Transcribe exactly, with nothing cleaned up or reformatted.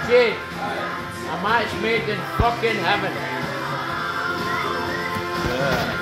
shit. A match made in fucking heaven. Yeah.